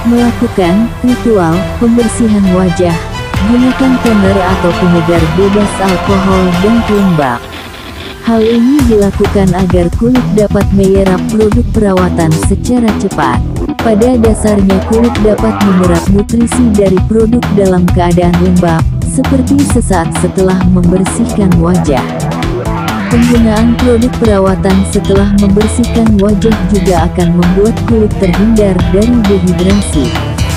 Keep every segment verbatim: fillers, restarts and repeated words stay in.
Melakukan ritual pembersihan wajah, gunakan toner atau penyegar bebas alkohol dan pelembab. Hal ini dilakukan agar kulit dapat menyerap produk perawatan secara cepat. Pada dasarnya kulit dapat menyerap nutrisi dari produk dalam keadaan lembab, seperti sesaat setelah membersihkan wajah. Penggunaan produk perawatan setelah membersihkan wajah juga akan membuat kulit terhindar dari dehidrasi.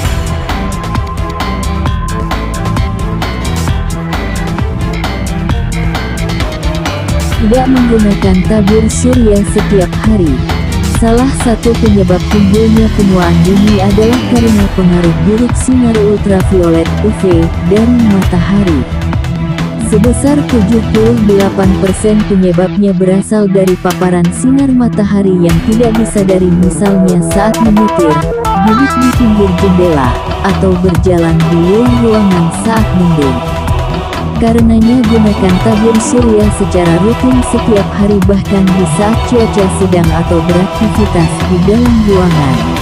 Tidak menggunakan tabir surya setiap hari. Salah satu penyebab timbulnya penuaan dini adalah karena pengaruh buruk sinar ultraviolet U V dari matahari. Sebesar tujuh puluh delapan persen penyebabnya berasal dari paparan sinar matahari yang tidak disadari, misalnya saat menyetir, duduk di pinggir jendela, atau berjalan di luar ruangan saat mendung. Karenanya gunakan tabir surya secara rutin setiap hari, bahkan di saat cuaca sedang atau beraktivitas di dalam ruangan.